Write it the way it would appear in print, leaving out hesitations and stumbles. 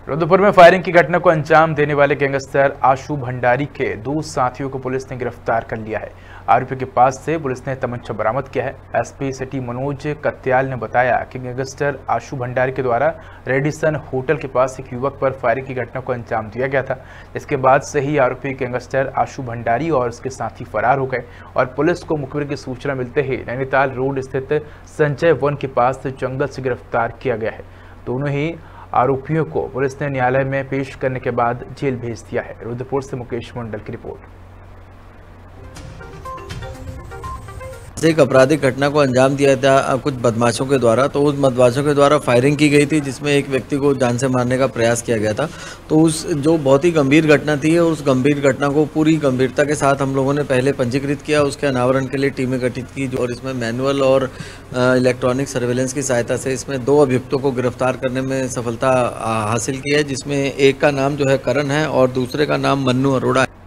रुद्रपुर में फायरिंग की घटना को अंजाम देने वाले गैंगस्टर आशु भंडारी के 2 साथियों को पुलिस ने गिरफ्तार कर लिया है। आरोपी के पास से पुलिस ने तमंचा बरामद किया है। एसपी सिटी मनोज कत्याल ने बताया कि गैंगस्टर आशु भंडारी के द्वारा रेडिसन होटल के पास एक युवक पर फायरिंग की घटना को अंजाम दिया गया था। इसके बाद से ही आरोपी गैंगस्टर आशु भंडारी और उसके साथी फरार हो गए और पुलिस को मुखबिर की सूचना मिलते ही नैनीताल रोड स्थित संजय वन के पास जंगल से गिरफ्तार किया गया है। दोनों ही आरोपियों को पुलिस ने न्यायालय में पेश करने के बाद जेल भेज दिया है। रुद्रपुर से मुकेश मंडल की रिपोर्ट। एक आपराधिक घटना को अंजाम दिया था कुछ बदमाशों के द्वारा। तो उस बदमाशों के द्वारा फायरिंग की गई थी जिसमें एक व्यक्ति को जान से मारने का प्रयास किया गया था। तो उस जो बहुत ही गंभीर घटना थी, उस गंभीर घटना को पूरी गंभीरता के साथ हम लोगों ने पहले पंजीकृत किया, उसके अनावरण के लिए टीमें गठित की और इसमें मैनुअल और इलेक्ट्रॉनिक सर्वेलेंस की सहायता से इसमें 2 अभियुक्तों को गिरफ्तार करने में सफलता हासिल की है, जिसमें एक का नाम जो है करण है और दूसरे का नाम मन्नू अरोड़ा है।